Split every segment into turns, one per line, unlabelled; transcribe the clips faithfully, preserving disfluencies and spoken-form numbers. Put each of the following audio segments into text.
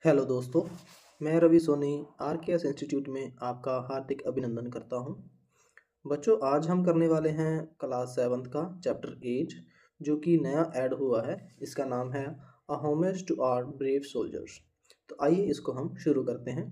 Hello दोस्तों, मैं Ravi Soni R K S institute में आपका हार्दिक अभिनंदन करता हूं। बच्चों, आज हम करने वाले हैं क्लास सेवन्थ का चैप्टर एट, जो कि नया ऐड हुआ है। इसका नाम है a homage to our brave soldiers. तो आइए इसको हम शुरू करते हैं।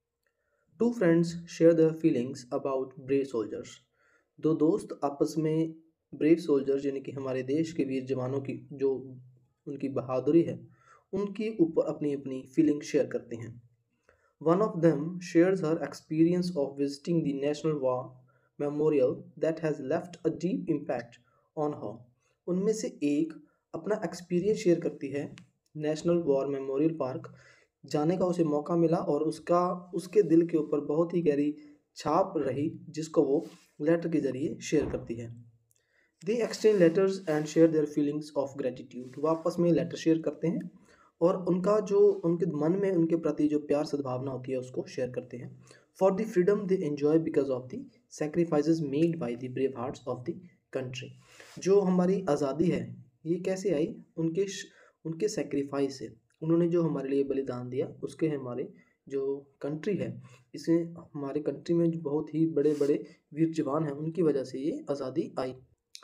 Two friends share their feelings about brave soldiers. दो दोस्त आपस में ब्रेव सोल्जर्स यानी कि हमारे देश के वीर जवानों की जो उनकी बहादुरी है उनके ऊपर अपनी अपनी फीलिंग शेयर करते हैं। One of them shares her experience of visiting the National War Memorial that has left a deep impact on her. उनमें से एक अपना एक्सपीरियंस शेयर करती है। नेशनल वॉर मेमोरियल पार्क जाने का उसे मौका मिला और उसका उसके दिल के ऊपर बहुत ही गहरी छाप रही, जिसको वो लेटर के ज़रिए शेयर करती है। They exchange letters and share their feelings of gratitude. वो आपस में लेटर शेयर करते हैं और उनका जो उनके मन में उनके प्रति जो प्यार सद्भावना होती है उसको शेयर करते हैं। For the freedom they enjoy because of the sacrifices made by the brave hearts of the country. जो हमारी आज़ादी है ये कैसे आई? उनके उनके सेक्रीफाइस से, उन्होंने जो हमारे लिए बलिदान दिया उसके हमारे जो कंट्री है, इसे हमारे कंट्री में जो बहुत ही बड़े बड़े वीर जवान हैं उनकी वजह से ये आज़ादी आई।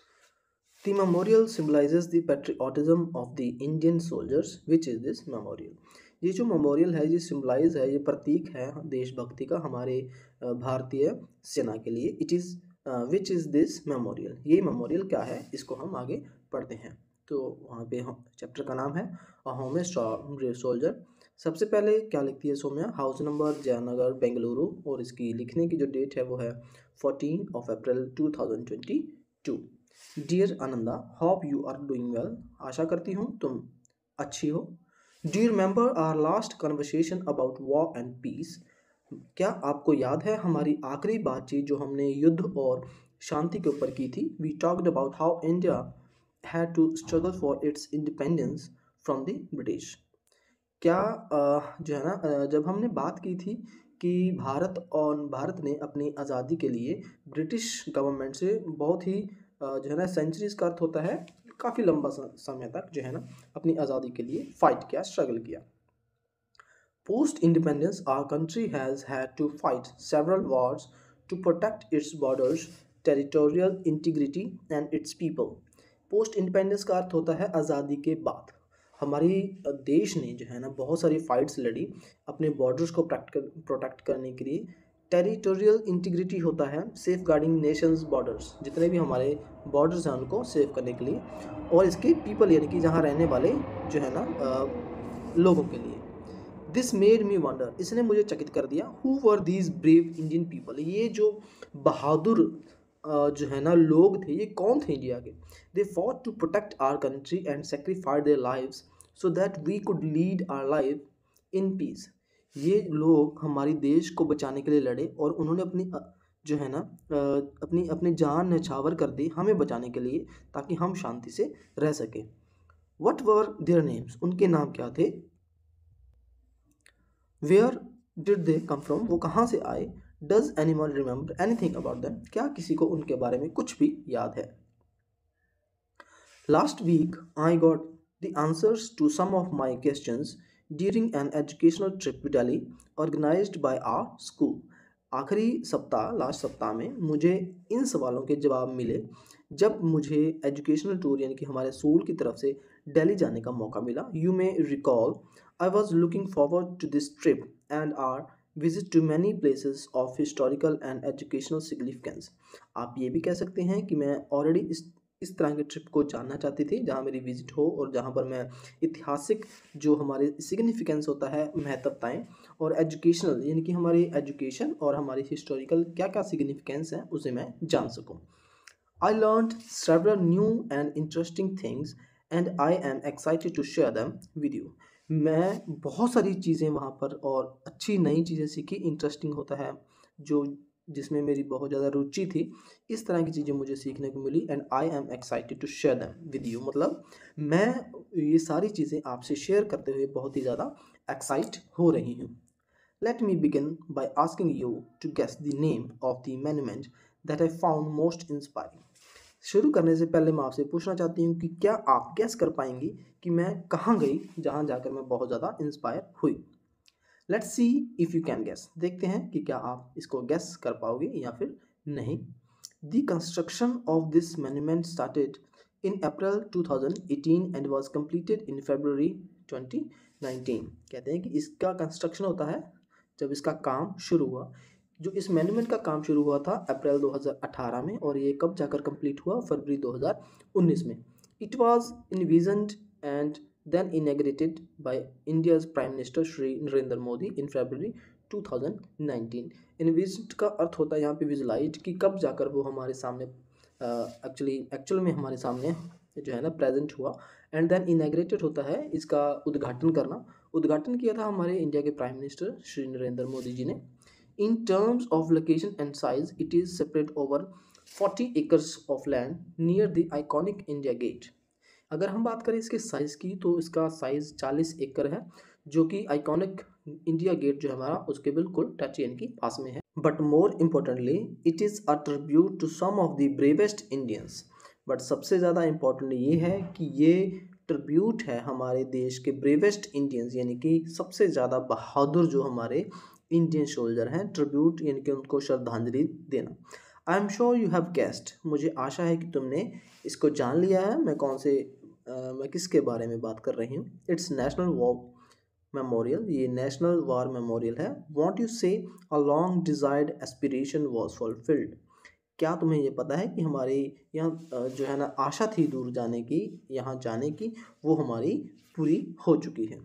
The memorial symbolizes the patriotism of the Indian soldiers, which is this memorial. ये जो मेमोरियल है ये सिम्बलाइज है, ये प्रतीक है देशभक्ति का हमारे भारतीय सेना के लिए। It is which is this memorial. ये मेमोरियल क्या है इसको हम आगे पढ़ते हैं। तो वहाँ पे हम चैप्टर का नाम है a homage to our brave soldier. सबसे पहले क्या लिखती है सौम्या? हाउस नंबर जयनगर बेंगलुरु, और इसकी लिखने की जो डेट है वो है fourteen of April two thousand twenty two. Dear Ananda, hope you are doing well. आशा करती हूँ तुम अच्छी हो। Do you remember our last conversation about war and peace. क्या आपको याद है हमारी आखिरी बातचीत जो हमने युद्ध और शांति के ऊपर की थी? We talked about how India had to struggle for its independence from the British. क्या अ, जो है ना अ, जब हमने बात की थी कि भारत और भारत ने अपनी आज़ादी के लिए ब्रिटिश गवर्नमेंट से बहुत ही अ, जो है ना सेंचुरीज का अर्थ होता है काफ़ी लंबा समय तक जो है ना अपनी आज़ादी के लिए फाइट किया, स्ट्रगल किया। Post independence our country has had to fight several wars to protect its borders, territorial integrity and its people. Post independence का अर्थ होता है आज़ादी के बाद। हमारी देश ने जो है ना बहुत सारी फाइट्स लड़ी अपने बॉर्डर्स को प्रोटेक्ट करने के लिए। टेरिटोरियल इंटीग्रिटी होता है सेफ गार्डिंग नेशंस बॉर्डर्स, जितने भी हमारे बॉर्डर्स हैं उनको सेव करने के लिए। और इसके पीपल यानी कि जहाँ रहने वाले जो है ना आ, लोगों के लिए। दिस मेड मी वंडर, इसने मुझे चकित कर दिया। Who were these brave Indian people, ये जो बहादुर जो है ना लोग थे ये कौन थे इंडिया के? They fought to protect our country and sacrifice their lives so that we could lead our life in peace. ये लोग हमारी देश को बचाने के लिए लड़े और उन्होंने अपनी जो है ना अपनी अपनी जान न्यौछावर कर दी हमें बचाने के लिए, ताकि हम शांति से रह सकें। वट वर देयर नेम्स, उनके नाम क्या थे? Where did they come from, वो कहाँ से आए? Does anyone remember anything about them, क्या किसी को उनके बारे में कुछ भी याद है? Last week I got the answers to some of my questions during an educational trip to Delhi organised by our school. आखिरी सप्ताह लास्ट सप्ताह में मुझे इन सवालों के जवाब मिले जब मुझे एजुकेशनल टूर यानी कि हमारे स्कूल की तरफ से दिल्ली जाने का मौका मिला। You may recall I was looking forward to this trip and our visit to many places of historical and educational significance. आप ये भी कह सकते हैं कि मैं ऑलरेडी इस इस तरह के ट्रिप को जानना चाहती थी जहाँ मेरी विजिट हो और जहाँ पर मैं ऐतिहासिक जो हमारे सिग्निफिकेंस होता है, महत्वताएं, और एजुकेशनल यानी कि हमारी एजुकेशन और हमारी हिस्टोरिकल क्या क्या सिग्निफिकेंस है उसे मैं जान सकूं। I learned several new and interesting things and I am excited to share them with you. मैं बहुत सारी चीज़ें वहाँ पर और अच्छी नई चीज़ें सीखी। इंटरेस्टिंग होता है जो जिसमें मेरी बहुत ज़्यादा रुचि थी, इस तरह की चीज़ें मुझे सीखने को मिली। And I am excited to share them with you, मतलब मैं ये सारी चीज़ें आपसे शेयर करते हुए बहुत ही ज़्यादा एक्साइट हो रही हूँ। Let me begin by asking you to guess the name of the monument that I found most inspiring. शुरू करने से पहले मैं आपसे पूछना चाहती हूँ कि क्या आप गैस कर पाएंगी कि मैं कहाँ गई जहाँ जाकर मैं बहुत ज़्यादा इंस्पायर हुई? Let's see if you can guess, देखते हैं कि क्या आप इसको गेस कर पाओगे या फिर नहीं। The construction of this monument started in April two thousand eighteen and was completed in February twenty nineteen. कहते हैं कि इसका कंस्ट्रक्शन होता है जब इसका काम शुरू हुआ। जो इस मॉन्यूमेंट का काम शुरू हुआ था अप्रैल दो हज़ार अठारह में, और ये कब जाकर कंप्लीट हुआ, फरवरी दो हज़ार उन्नीस में। It was envisioned and then inaugurated by India's prime minister Shri Narendra Modi in February two thousand nineteen. Envisioned का अर्थ होता है यहाँ पे विजुलाइज, कि कब जाकर वो हमारे सामने एक्चुअली एक्चुअल में हमारे सामने जो है ना प्रेजेंट हुआ। एंड देन इनॉग्रेटेड होता है इसका उद्घाटन करना। उद्घाटन किया था हमारे इंडिया के प्राइम मिनिस्टर श्री नरेंद्र मोदी जी ने। In terms of location and size, it is spread over forty acres of land near the iconic India Gate. अगर हम बात करें इसके साइज़ की तो इसका साइज़ चालीस एकड़ है, जो कि आइकॉनिक इंडिया गेट जो है हमारा उसके बिल्कुल टच यानी कि पास में है। But more importantly it is a tribute to some of the bravest Indians. But सबसे ज़्यादा इम्पोर्टेंट ये है कि ये ट्रिब्यूट है हमारे देश के ब्रेवेस्ट इंडियंस, यानी कि सबसे ज़्यादा बहादुर जो हमारे इंडियन सोल्जर हैं। ट्रिब्यूट यानी कि उनको श्रद्धांजलि देना। I am sure you have guessed, मुझे आशा है कि तुमने इसको जान लिया है मैं कौन से आ, मैं किसके बारे में बात कर रही हूँ। इट्स नेशनल वॉर मेमोरियल, ये नेशनल वॉर मेमोरियल है। Won't you say a long desired aspiration was fulfilled. क्या तुम्हें ये पता है कि हमारी यहाँ जो है ना आशा थी दूर जाने की, यहाँ जाने की, वो हमारी पूरी हो चुकी है।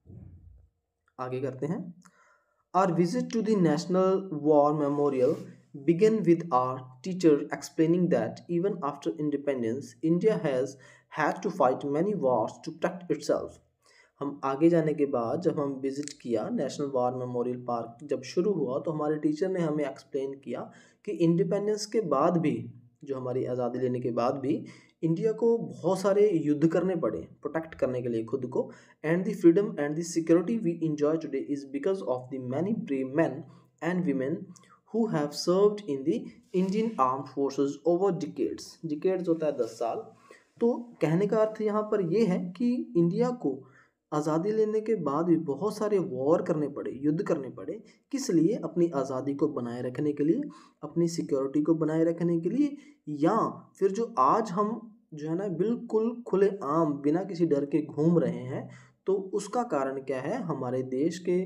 आगे करते हैं। Our visit to the National War Memorial began with our teacher explaining that even after independence, India has had to fight many wars to protect itself. हम आगे जाने के बाद जब हम विज़िट किया नेशनल वॉर मेमोरियल पार्क, जब शुरू हुआ तो हमारे टीचर ने हमें एक्सप्लेन किया कि इंडिपेंडेंस के बाद भी, जो हमारी आज़ादी लेने के बाद भी, इंडिया को बहुत सारे युद्ध करने पड़े प्रोटेक्ट करने के लिए खुद को। And the freedom and the security we enjoy today is because of the many brave man and women who have served in the Indian armed forces over decades. Decades होता है दस साल। तो कहने का अर्थ यहाँ पर यह है कि इंडिया को आज़ादी लेने के बाद भी बहुत सारे वॉर करने पड़े, युद्ध करने पड़े। किस लिए? अपनी आज़ादी को बनाए रखने के लिए, अपनी सिक्योरिटी को बनाए रखने के लिए, या फिर जो आज हम जो है ना बिल्कुल खुले आम बिना किसी डर के घूम रहे हैं, तो उसका कारण क्या है? हमारे देश के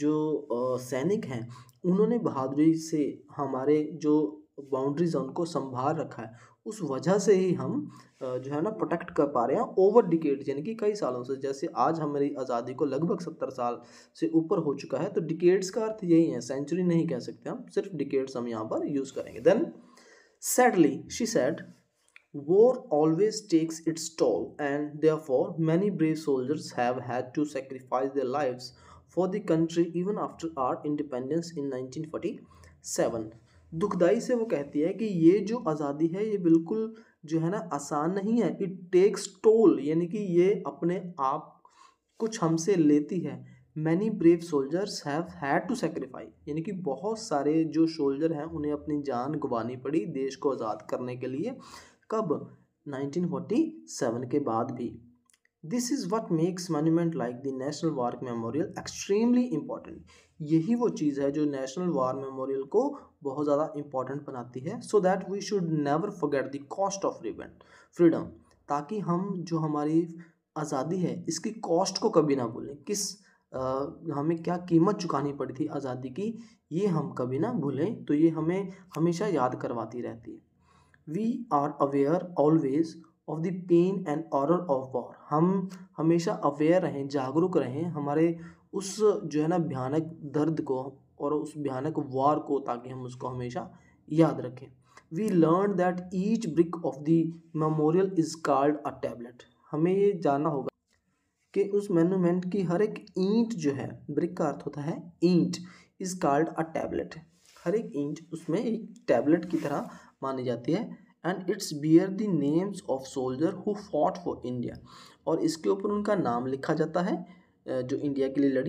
जो सैनिक हैं उन्होंने बहादुरी से हमारे जो बाउंड्रीज हैं उनको संभाल रखा है। उस वजह से ही हम जो है ना प्रोटेक्ट कर पा रहे हैं ओवर डिकेड्स, यानी कि कई सालों से। जैसे आज हमारी आज़ादी को लगभग सत्तर साल से ऊपर हो चुका है, तो डिकेड्स का अर्थ यही है, सेंचुरी नहीं कह सकते हम, सिर्फ डिकेड्स हम यहाँ पर यूज़ करेंगे। Then sadly she said, war always takes its toll and therefore many brave soldiers have had to sacrifice their lives for the country even after our independence in nineteen forty seven. दुखदाई से वो कहती है कि ये जो आज़ादी है ये बिल्कुल जो है ना आसान नहीं है। इट टेक्स टोल, यानी कि ये अपने आप कुछ हमसे लेती है। Many brave soldiers have had to sacrifice, यानी कि बहुत सारे जो सोल्जर हैं उन्हें अपनी जान गंवानी पड़ी देश को आज़ाद करने के लिए। कब? नाइनटीन फोर्टी सेवन के बाद भी। This is what makes monument like the national war memorial extremely important. यही वो चीज़ है जो नेशनल वॉर मेमोरियल को बहुत ज़्यादा इम्पॉर्टेंट बनाती है। So that we should never forget the cost of freedom, ताकि हम जो हमारी आज़ादी है इसकी कॉस्ट को कभी ना भूलें। किस आ, हमें क्या कीमत चुकानी पड़ी थी आज़ादी की, ये हम कभी ना भूलें। तो ये हमें हमेशा याद करवाती रहती है। We are aware always of the pain and horror of war. हम हमेशा अवेयर रहें, जागरूक रहें हमारे उस जो है ना भयानक दर्द को और उस भयानक वॉर को, ताकि हम उसको हमेशा याद रखें। We learn that each brick of the memorial is called a tablet. हमें ये जानना होगा कि उस मोन्यूमेंट की हर एक ईंट जो है, ब्रिक का अर्थ होता है ईंट, इज़ कॉल्ड अ टैबलेट। हर एक ईंट उसमें एक टैबलेट की तरह मानी जाती है। And its bear the names of soldier who fought for India, और इसके ऊपर उनका नाम लिखा जाता है जो इंडिया के लिए लड़िए।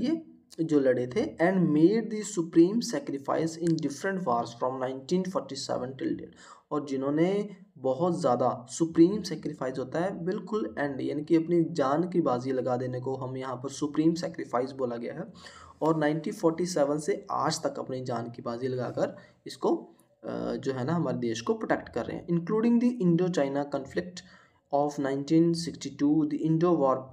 जो लड़े थे and made the supreme sacrifice in different wars from nineteen forty seven till date, और जिन्होंने बहुत ज़्यादा सुप्रीम सेक्रीफाइस होता है बिल्कुल एंड, यानी कि अपनी जान की बाजी लगा देने को हम यहाँ पर सुप्रीम सेक्रीफाइस बोला गया है, और नाइनटीन फोर्टी सेवन से आज तक अपनी जान की बाजी लगाकर इसको जो है ना हमारे देश को प्रोटेक्ट कर रहे हैं, including the Indo China conflict of nineteen sixty two, the Indo war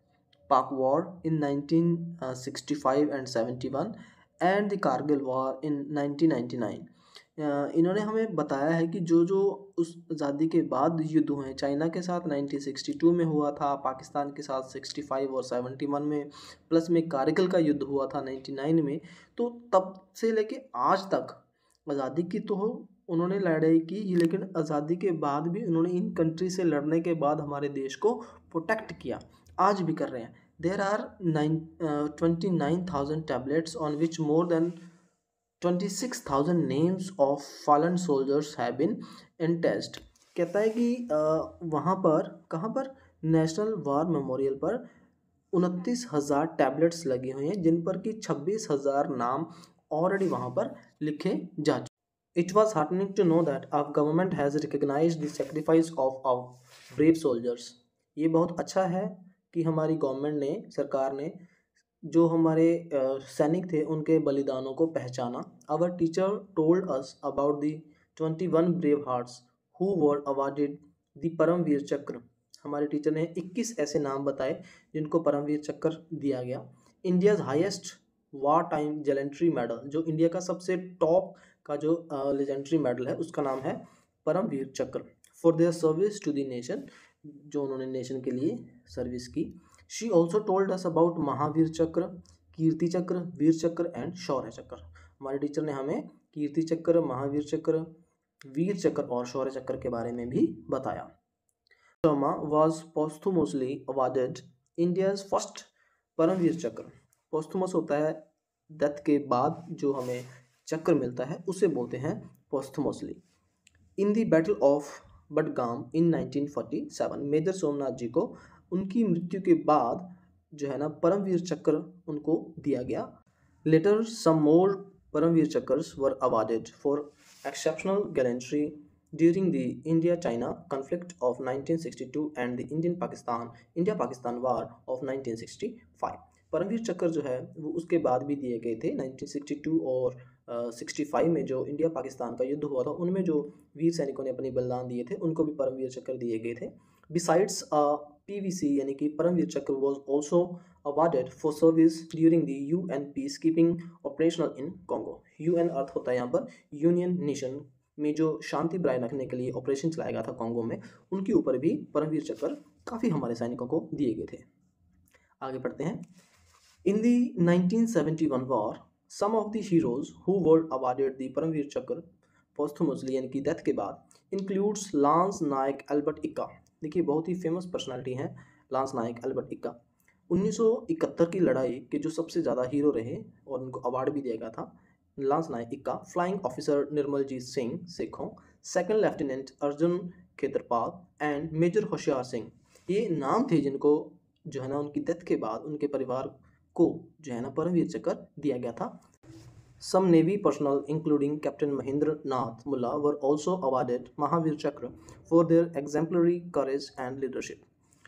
Pak War in nineteen sixty-five and seventy-one and the Kargil War in nineteen ninety-nine। इन्होंने हमें बताया है कि जो जो उस आज़ादी के बाद युद्ध हुए हैं, चाइना के साथ नाइनटीन सिक्सटी टू में हुआ था, पाकिस्तान के साथ सिक्सटी फाइव और सेवेंटी वन में, प्लस में कारगिल का युद्ध हुआ था नाइन्टी नाइन में, तो तब से लेके आज तक आज़ादी की तो उन्होंने लड़ाई की, लेकिन आज़ादी के बाद भी उन्होंने इन कंट्री से लड़ने के बाद हमारे देश को प्रोटेक्ट किया, आज भी कर रहे हैं। There are nine twenty nine thousand tablets on which more than twenty six thousand names of fallen soldiers have been entered. कहता है कि uh, वहाँ पर, कहाँ पर, नेशनल वार मेमोरियल पर उनतीस हज़ार टैबलेट्स लगी हुई हैं, जिन पर कि छब्बीस हज़ार नाम ऑलरेडी वहाँ पर लिखे जा चुके। It was heartening to know that our government has recognized the sacrifice of our brave soldiers। ये बहुत अच्छा है कि हमारी गवर्नमेंट ने, सरकार ने जो हमारे सैनिक थे उनके बलिदानों को पहचाना। Our teacher told us about the twenty-one brave hearts who were awarded the Paramvir चक्र। हमारे टीचर ने इक्कीस ऐसे नाम बताए जिनको परमवीर चक्र दिया गया। India's highest war time gallantry medal, जो इंडिया का सबसे टॉप का जो लेजेंडरी मेडल है उसका नाम है Param Vir Chakra, for their service to the nation, जो उन्होंने नेशन के लिए सर्विस की। She also told us about Maha Vir Chakra, Kirti चक्र, वीर चक्र एंड शौर्य चक्र। हमारे टीचर ने हमें कीर्ति चक्र, महावीर चक्र, वीर चक्र और शौर्य चक्र के बारे में भी बताया। Sharma was posthumously awarded India's first Param Vir Chakra. Posthumous होता है डेथ के बाद जो हमें चक्र मिलता है, उसे बोलते हैं posthumously. In the battle of Budgam in nineteen forty seven, major Somnath ji को उनकी मृत्यु के बाद जो है ना परमवीर चक्र उनको दिया गया। Later some more Param Vir Chakras were awarded for exceptional gallantry during the India China conflict of nineteen sixty two and the Indian Pakistan India Pakistan war of nineteen sixty five. Param Vir Chakra जो है वो उसके बाद भी दिए गए थे। नाइनटीन सिक्सटी टू और सिक्सटी फाइव में जो इंडिया पाकिस्तान का युद्ध हुआ था, उनमें जो वीर सैनिकों ने अपनी बलिदान दिए थे उनको भी परमवीर चक्र दिए गए थे। बिसाइड्स पीवीसी यानी कि Param Vir Chakra was also awarded for service during the UN peacekeeping operational in Congo. UN अर्थ होता है यहाँ पर यूनियन नेशन में जो शांति बनाए रखने के लिए ऑपरेशन चलाया गया था कॉन्गो में, उनके ऊपर भी परमवीर चक्र काफ़ी हमारे सैनिकों को दिए गए थे। आगे पढ़ते हैं। In the nineteen seventy-one war, some of the heroes who were awarded the Paramvir चक्र posthumously यानी कि डेथ के बाद includes lance Naik Albert Ekka. देखिए बहुत ही फेमस पर्सनालिटी हैं लांस नायक एल्बर्ट इक्का। उन्नीस सौ इकहत्तर की लड़ाई के जो सबसे ज़्यादा हीरो रहे और उनको अवार्ड भी दिया गया था, lance Naik Ekka, flying officer Nirmaljit Singh Sekhon, second lieutenant Arjun Khetarpal and major Hoshiar Singh. ये नाम थे जिनको जो है ना उनकी डेथ के बाद उनके परिवार को जो है ना परमवीर चक्र दिया गया था। Some navy personnel including captain Mahendra Nath Mulla were also awarded Maha Vir Chakra for their exemplary courage and leadership.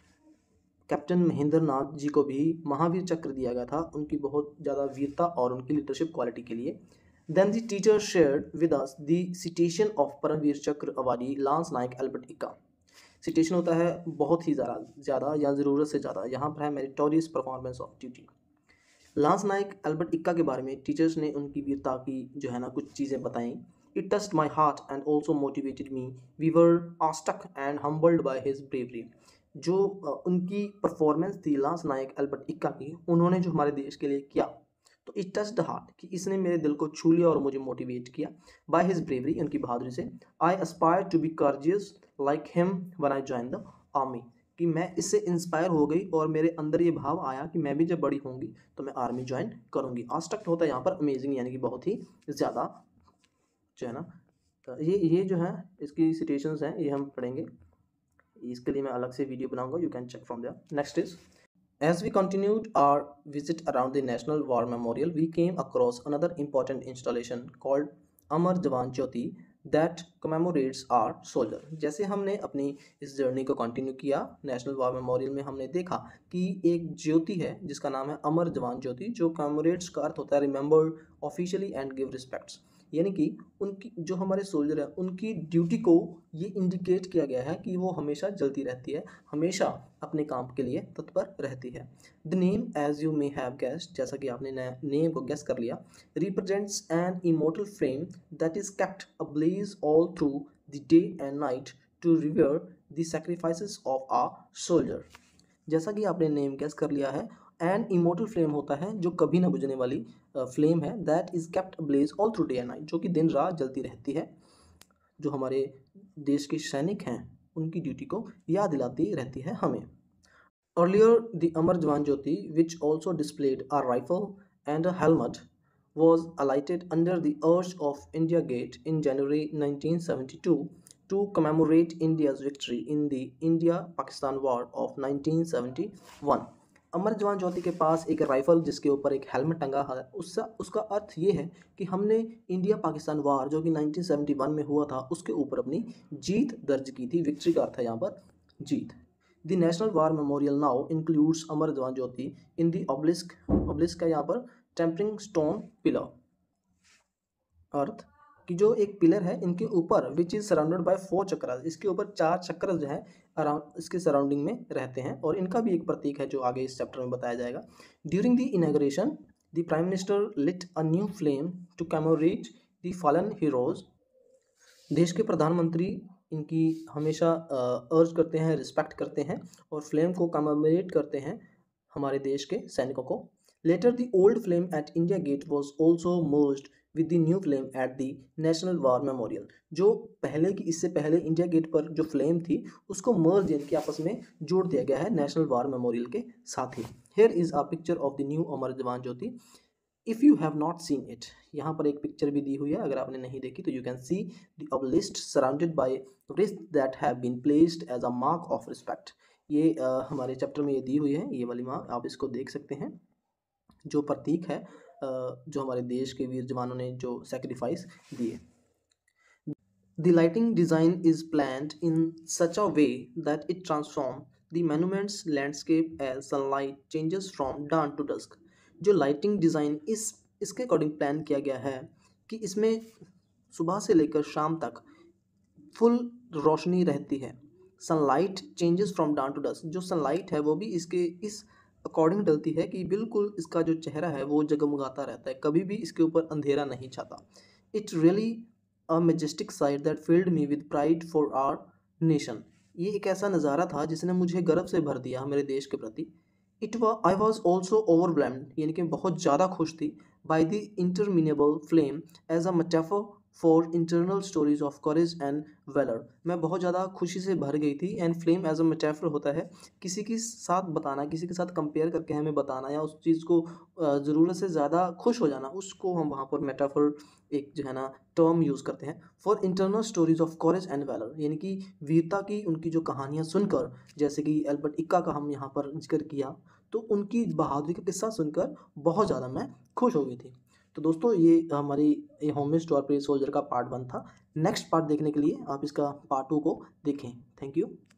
Captain Mahendra Nath ji को भी महावीर चक्र दिया गया था उनकी बहुत ज़्यादा वीरता और उनकी लीडरशिप क्वालिटी के लिए। Then the teacher shared with us the citation of Param Vir Chakra awardee lance Naik Albert Ekka. Citation होता है बहुत ही ज़्यादा ज़्यादा या ज़रूरत से ज़्यादा, यहाँ पर है meritorious performance of duty. Lance Naik Albert Ekka के बारे में टीचर्स ने उनकी वीरता की जो है ना कुछ चीज़ें बताई। It touched my heart and also motivated me, we were awestruck and humbled by his bravery. जो उनकी परफॉर्मेंस थी लांस नायक एल्बर्ट इक्का की, उन्होंने जो हमारे देश के लिए किया, तो इट टच्ड हार्ट कि इसने मेरे दिल को छू लिया और मुझे मोटिवेट किया। बाय हिज ब्रेवरी, उनकी बहादुरी से। I aspire to be courageous like him when I join the army, कि मैं इससे इंस्पायर हो गई और मेरे अंदर ये भाव आया कि मैं भी जब बड़ी होंगी तो मैं आर्मी ज्वाइन करूंगी। आस्टक्ट होता है यहाँ पर अमेजिंग, यानी कि बहुत ही ज़्यादा जो है ना। तो ये ये जो है इसकी सिचुएशंस हैं, ये हम पढ़ेंगे। इसके लिए मैं अलग से वीडियो बनाऊंगा, you can check from there. Next is As we continued our visit around the National War Memorial, we came across another important installation called Amar Jawan Jyoti that commemorates our soldier. जैसे हमने अपनी इस journey को continue किया national war memorial में, हमने देखा कि एक ज्योति है जिसका नाम है अमर जवान ज्योति, जो कमेमोरेट्स का अर्थ होता है remembered officially and give respects, यानी कि उनकी जो हमारे सोल्जर हैं उनकी ड्यूटी को ये इंडिकेट किया गया है कि वो हमेशा जलती रहती है, हमेशा अपने काम के लिए तत्पर रहती है। The name as you may have guessed, जैसा कि आपने नेम को गेस कर लिया, represents an immortal flame that is kept ablaze all through the day and night to revere the sacrifices of a soldier. जैसा कि आपने नेम गेस कर लिया है, एन इमोर्टल फ्लेम होता है जो कभी ना बुझने वाली फ्लेम है, that is kept ablaze all through day and night, जो कि दिन रात जलती रहती है, जो हमारे देश के सैनिक हैं उनकी ड्यूटी को याद दिलाती रहती है हमें। Earlier the Amar Jawan Jyoti which also displayed a rifle and a helmet was alighted under the arch of India Gate in January nineteen seventy-two to commemorate India's victory in the India-Pakistan War of nineteen seventy-one. Amar Jawan Jyoti के पास एक rifle जिसके ऊपर एक helmet टंगा है, उसका उसका अर्थ ये है कि हमने इंडिया पाकिस्तान वार जो कि नाइनटीन सेवेंटी वन में हुआ था उसके ऊपर अपनी जीत दर्ज की थी। विक्ट्री का अर्थ है यहाँ पर जीत। The national war memorial now includes Amar Jawan Jyoti in the obelisk, obelisk का यहाँ पर टेम्परिंग स्टोन पिलर, अर्थ कि जो एक पिलर है इनके ऊपर which is surrounded by four chakra, इसके ऊपर चार चक्र जो है अराउंड इसके सराउंडिंग में रहते हैं, और इनका भी एक प्रतीक है जो आगे इस चैप्टर में बताया जाएगा। During the inauguration the prime minister lit a new flame to commemorate the fallen heroes. देश के प्रधानमंत्री इनकी हमेशा अर्ज करते हैं, रिस्पेक्ट करते हैं और फ्लेम को कमेमोरेट करते हैं हमारे देश के सैनिकों को। Later, the old flame at India Gate was also merged with the new flame at the National War Memorial. जो पहले की इससे पहले इंडिया गेट पर जो फ्लेम थी उसको मर्ज यानी कि आपस में जोड़ दिया गया है नेशनल वार मेमोरियल के साथ ही। Here is a picture of the new Amar Jawan Jyoti. If you have not seen it, यहाँ पर एक पिक्चर भी दी हुई है, अगर आपने नहीं देखी तो you can see the obelisk surrounded by wreaths that have been placed as a mark of respect. ये uh, हमारे चैप्टर में ये दी हुई है, ये वाली मार्क आप इसको देख सकते हैं, जो प्रतीक है जो हमारे देश के वीर जवानों ने जो सेक्रीफाइस दिए। The lighting design is planned in such a way that it transform the monument's landscape as sunlight changes from dawn to dusk. जो लाइटिंग डिज़ाइन इस इसके अकॉर्डिंग प्लान किया गया है कि इसमें सुबह से लेकर शाम तक फुल रोशनी रहती है। Sunlight changes from dawn to dusk, जो सनलाइट है वो भी इसके इस अकॉर्डिंग डलती है कि बिल्कुल इसका जो चेहरा है वो जगमगाता रहता है, कभी भी इसके ऊपर अंधेरा नहीं छाता। It really a majestic sight that filled me with pride for our nation. ये एक ऐसा नज़ारा था जिसने मुझे गर्व से भर दिया मेरे देश के प्रति। इट वा आई वॉज ऑल्सो ओवरवेल्म्ड, यानी कि बहुत ज़्यादा खुश थी, by the interminable flame as a metaphor for internal stories of courage and valour. मैं बहुत ज़्यादा खुशी से भर गई थी। And flame as a metaphor होता है किसी के साथ बताना, किसी के साथ कंपेयर करके हमें बताना या उस चीज़ को ज़रूरत से ज़्यादा खुश हो जाना, उसको हम वहाँ पर मेटाफर एक जो है ना टर्म यूज़ करते हैं। For internal stories of courage and valour, यानी कि वीरता की उनकी जो कहानियाँ सुनकर, जैसे कि एल्बर्ट इक्का का हम यहाँ पर जिक्र किया, तो उनकी बहादुरी का किस्सा सुनकर बहुत ज़्यादा मैं खुश हो गई थी। तो दोस्तों ये हमारी ये homage to our brave soldier का पार्ट वन था। नेक्स्ट पार्ट देखने के लिए आप इसका पार्ट टू को देखें। Thank you.